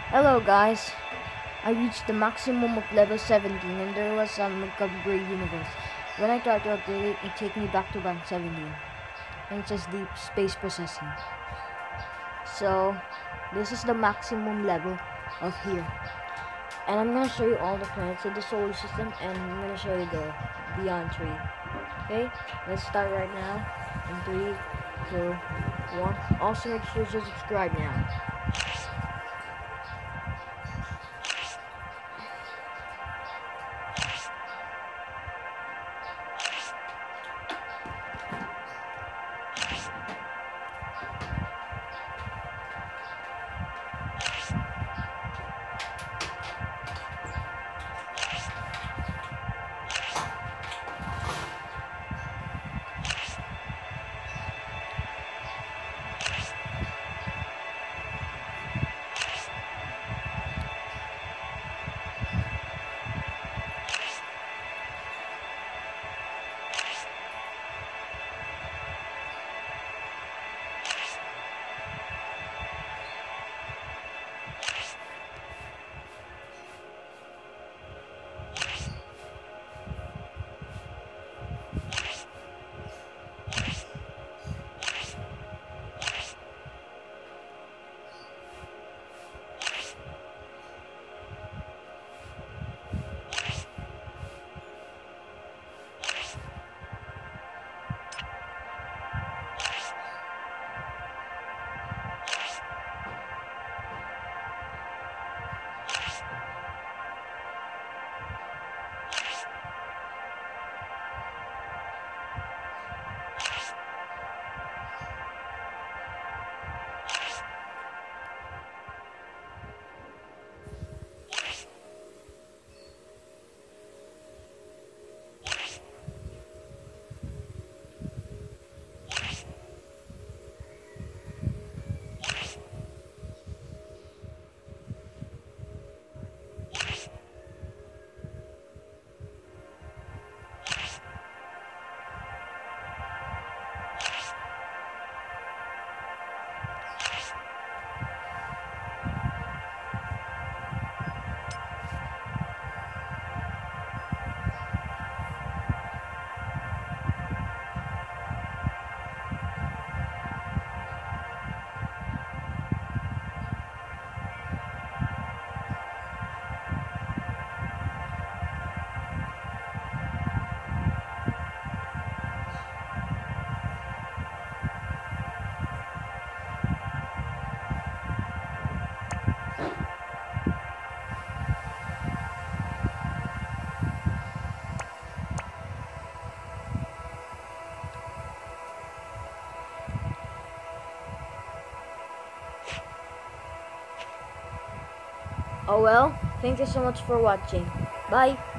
Hello guys, I reached the maximum of level 17 and there was some upgrade universe. When I tried to upgrade it took me back to rank 17. And it says deep space processing. So, this is the maximum level of here. And I'm gonna show you all the planets in the solar system and I'm gonna show you the beyond tree. Okay, let's start right now. In 3, 2, 1. Also make sure to subscribe now. Oh well, thank you so much for watching. Bye!